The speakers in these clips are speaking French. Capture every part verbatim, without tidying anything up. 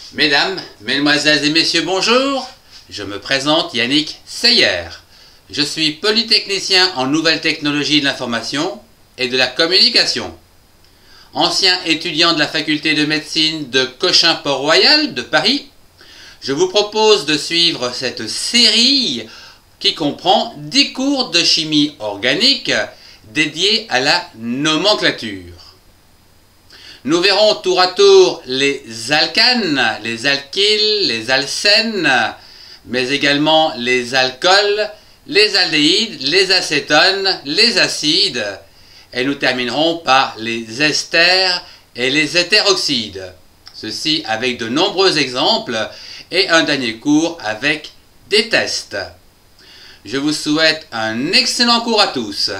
Mesdames, Mesdemoiselles et Messieurs, bonjour. Je me présente Yannick Seyer. Je suis polytechnicien en nouvelles technologies de l'information et de la communication. Ancien étudiant de la faculté de médecine de Cochin-Port-Royal de Paris, je vous propose de suivre cette série qui comprend dix cours de chimie organique dédiés à la nomenclature. Nous verrons tour à tour les alcanes, les alkyles, les alcènes, mais également les alcools, les aldéhydes, les acétones, les acides, et nous terminerons par les esters et les hétéroxydes. Ceci avec de nombreux exemples et un dernier cours avec des tests. Je vous souhaite un excellent cours à tous.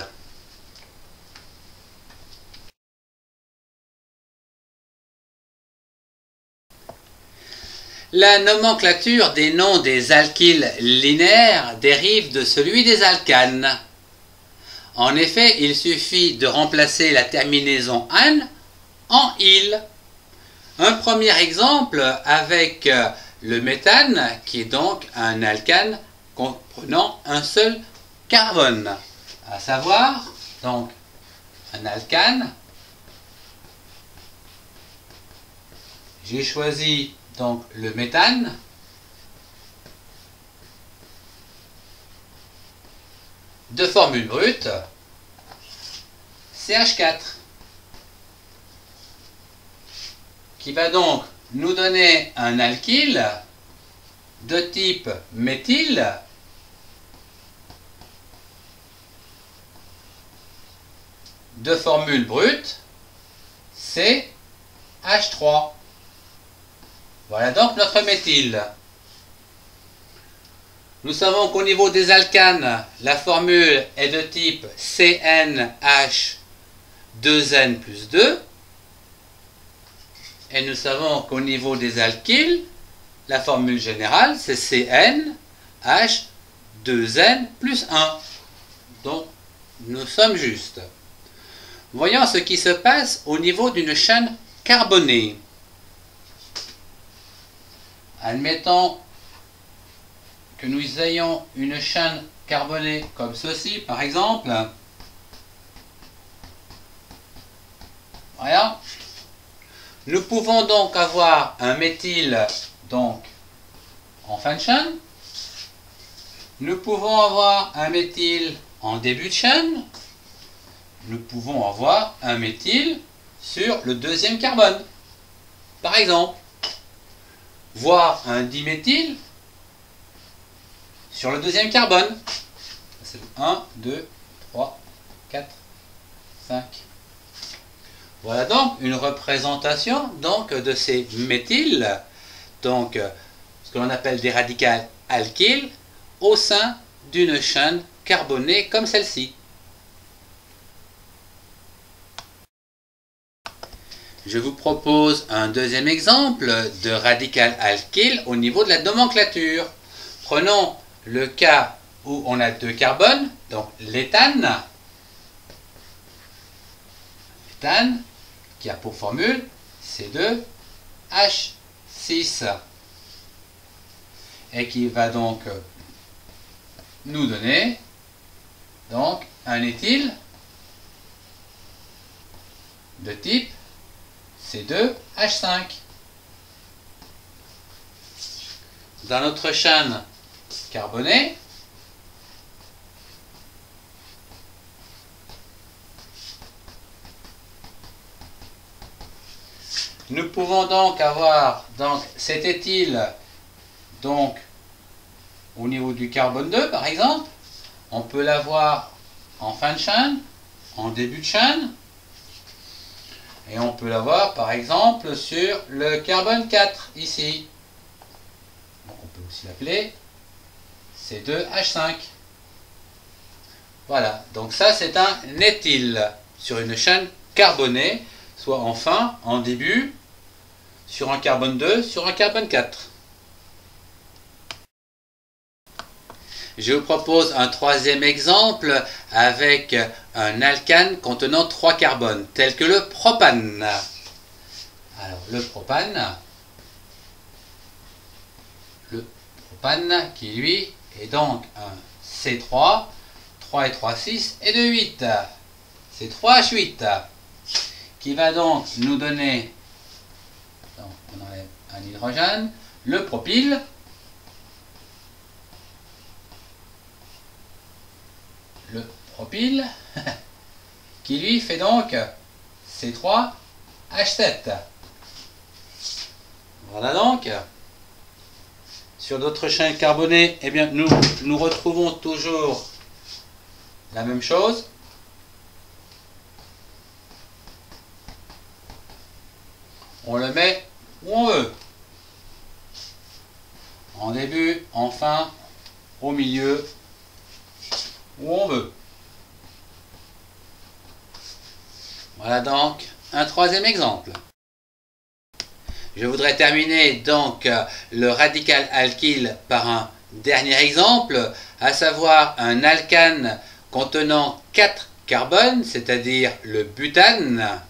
La nomenclature des noms des alkyles linéaires dérive de celui des alcanes. En effet, il suffit de remplacer la terminaison -ane en -il. Un premier exemple avec le méthane, qui est donc un alcane comprenant un seul carbone. À savoir, donc, un alcane. J'ai choisi donc le méthane. De formule brute, C H quatre, qui va donc nous donner un alkyle de type méthyle de formule brute, C H trois. Voilà donc notre méthyle. Nous savons qu'au niveau des alcanes, la formule est de type C N H deux N plus deux. Et nous savons qu'au niveau des alkyles, la formule générale, c'est C N H deux N plus un. Donc, nous sommes justes. Voyons ce qui se passe au niveau d'une chaîne carbonée. Admettons que nous ayons une chaîne carbonée comme ceci, par exemple. Voilà. Nous pouvons donc avoir un méthyle donc, en fin de chaîne. Nous pouvons avoir un méthyle en début de chaîne. Nous pouvons avoir un méthyle sur le deuxième carbone, par exemple. Voire un diméthyle sur le deuxième carbone. C'est un, deux, trois, quatre, cinq. Voilà donc une représentation donc, de ces méthyles, donc ce que l'on appelle des radicales alkyles, au sein d'une chaîne carbonée comme celle-ci. Je vous propose un deuxième exemple de radical alkyle au niveau de la nomenclature. Prenons le cas où on a deux carbones, donc l'éthane, l'éthane qui a pour formule C deux H six et qui va donc nous donner donc un éthyle de type C deux H cinq. Dans notre chaîne carbonée, nous pouvons donc avoir donc, cet éthyle donc, au niveau du carbone deux par exemple. On peut l'avoir en fin de chaîne, en début de chaîne. Et on peut l'avoir par exemple sur le carbone quatre, ici. Donc on peut aussi l'appeler C deux H cinq. Voilà, donc ça c'est un éthyle sur une chaîne carbonée, soit en fin, en début, sur un carbone deux, sur un carbone quatre. Je vous propose un troisième exemple avec un alcane contenant trois carbones, tel que le propane. Alors, le propane, le propane qui lui est donc un C trois, trois et trois, six et deux, huit. C trois H huit qui va donc nous donner, donc on enlève un hydrogène, le propyle, le propyle qui lui fait donc C trois H sept. Voilà donc. Sur d'autres chaînes carbonées, eh bien, nous, nous retrouvons toujours la même chose. On le met où on veut. En début, en fin, au milieu, où on veut. Voilà donc un troisième exemple. Je voudrais terminer donc le radical alkyle par un dernier exemple, à savoir un alkane contenant quatre carbones, c'est-à-dire le butane.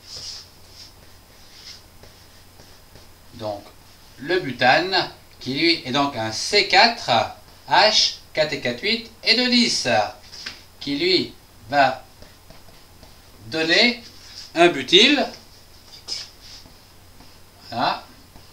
Donc le butane qui lui est donc un C quatre H quatre et quatre, huit et deux, dix qui lui va donner un butyle. Voilà.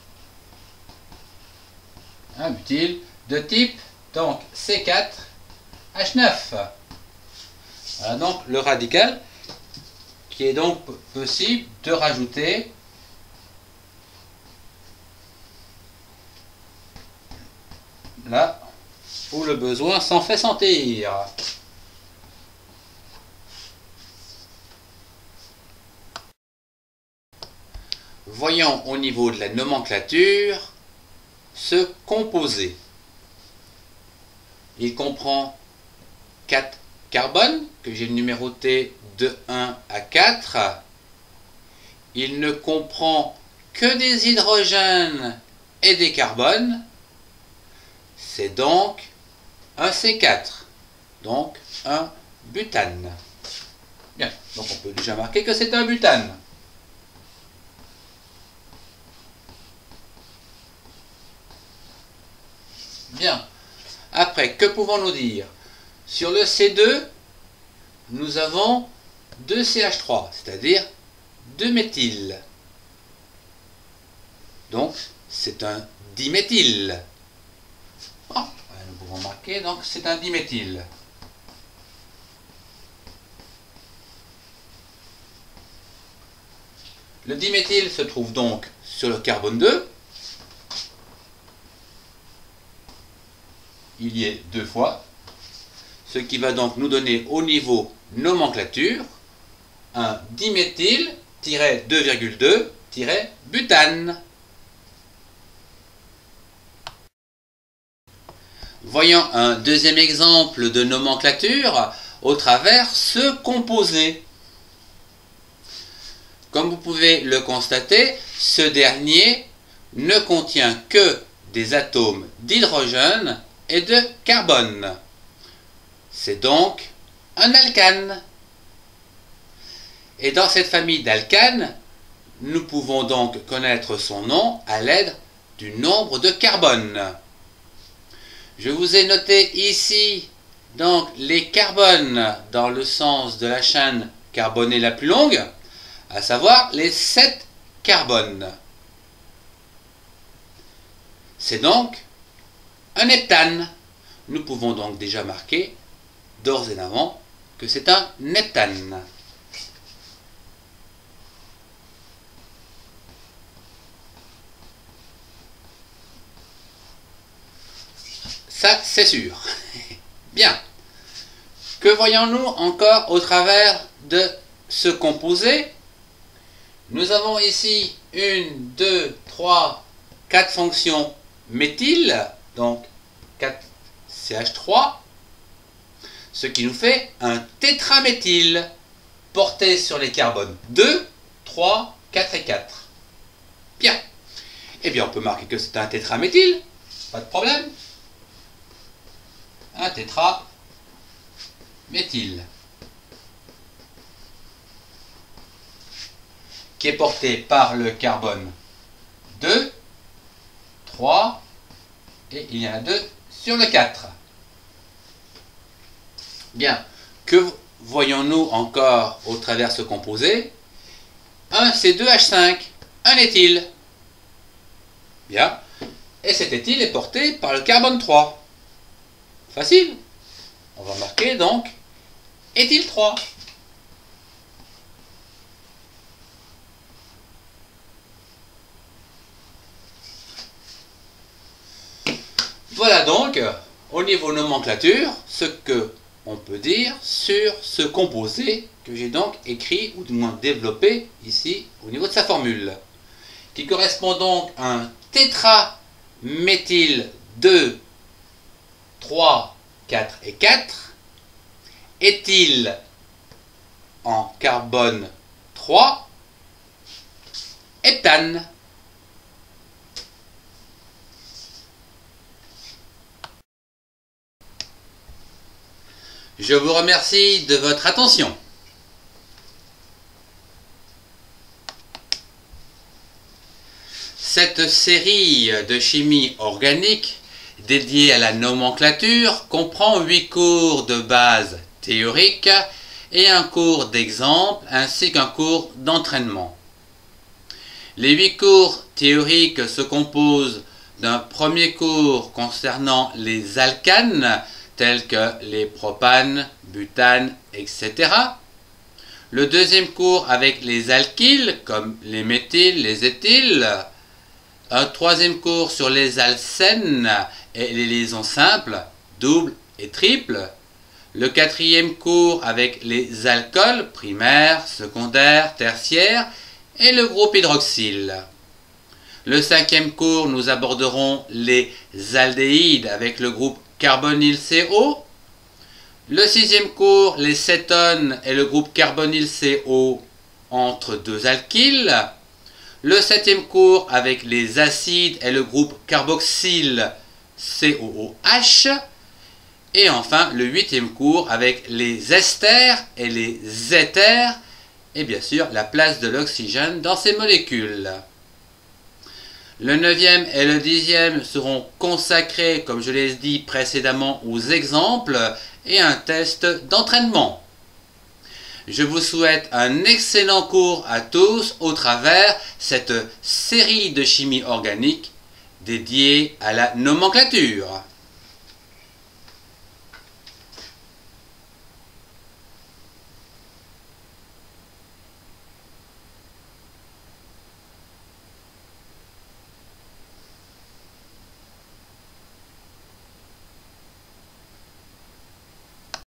Un butyle de type donc C quatre H neuf. Voilà donc le radical qui est donc possible de rajouter là où le besoin s'en fait sentir. Voyons au niveau de la nomenclature ce composé. Il comprend quatre carbones que j'ai numérotés de un à quatre. Il ne comprend que des hydrogènes et des carbones. C'est donc un C quatre, donc un butane. Bien, donc on peut déjà marquer que c'est un butane. Bien. Après, que pouvons-nous dire? Sur le C deux, nous avons deux C H trois, c'est-à-dire deux méthyl. Donc, c'est un diméthyle. Oh, nous pouvons marquer, donc c'est un diméthyle. Le diméthyle se trouve donc sur le carbone deux. Il y est deux fois, ce qui va donc nous donner au niveau nomenclature un diméthyle-deux virgule deux-butane. Voyons un deuxième exemple de nomenclature au travers ce composé. Comme vous pouvez le constater, ce dernier ne contient que des atomes d'hydrogène et de carbone. C'est donc un alkane. Et dans cette famille d'alcanes, nous pouvons donc connaître son nom à l'aide du nombre de carbone. Je vous ai noté ici donc les carbones dans le sens de la chaîne carbonée la plus longue, à savoir les sept carbones. C'est donc un heptane. Nous pouvons donc déjà marquer d'ores et avant que c'est un heptane. Ça, c'est sûr. Bien. Que voyons-nous encore au travers de ce composé? Nous avons ici une, deux, trois, quatre fonctions méthyl, donc quatre C H trois, ce qui nous fait un tétraméthyle porté sur les carbones deux, trois, quatre et quatre. Bien. Eh bien, on peut marquer que c'est un tétraméthyle, pas de problème. Un tétraméthyle qui est porté par le carbone deux, trois, et il y en a deux sur le quatre. Bien, que voyons-nous encore au travers ce composé? Un C deux H cinq, un éthyle. Bien, et cet éthyle est porté par le carbone trois. Facile. On va marquer donc éthyle trois. Voilà donc, au niveau nomenclature, ce que on peut dire sur ce composé que j'ai donc écrit, ou du moins développé ici, au niveau de sa formule, qui correspond donc à un tétraméthyle deux, trois, quatre et quatre, éthyle en carbone trois, heptane. Je vous remercie de votre attention. Cette série de chimie organique dédiée à la nomenclature comprend huit cours de base théorique et un cours d'exemple ainsi qu'un cours d'entraînement. Les huit cours théoriques se composent d'un premier cours concernant les alcanes tels que les propanes, butanes, et cetera. Le deuxième cours avec les alkyles, comme les méthyles, les éthyles. Un troisième cours sur les alcènes et les liaisons simples, doubles et triples. Le quatrième cours avec les alcools, primaires, secondaires, tertiaires, et le groupe hydroxyle. Le cinquième cours, nous aborderons les aldéhydes avec le groupe carbonyle-C O. Le sixième cours, les cétones et le groupe carbonyle-C O entre deux alkyles. Le septième cours avec les acides et le groupe carboxyle-C O O H. Et enfin, le huitième cours avec les esters et les éthers et bien sûr la place de l'oxygène dans ces molécules. Le neuvième et le dixième seront consacrés, comme je l'ai dit précédemment, aux exemples et un test d'entraînement. Je vous souhaite un excellent cours à tous au travers cette série de chimie organique dédiée à la nomenclature.